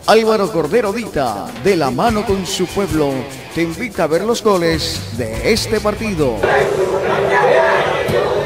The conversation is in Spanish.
Álvaro Cordero Dita, de la mano con su pueblo, te invita a ver los goles de este partido.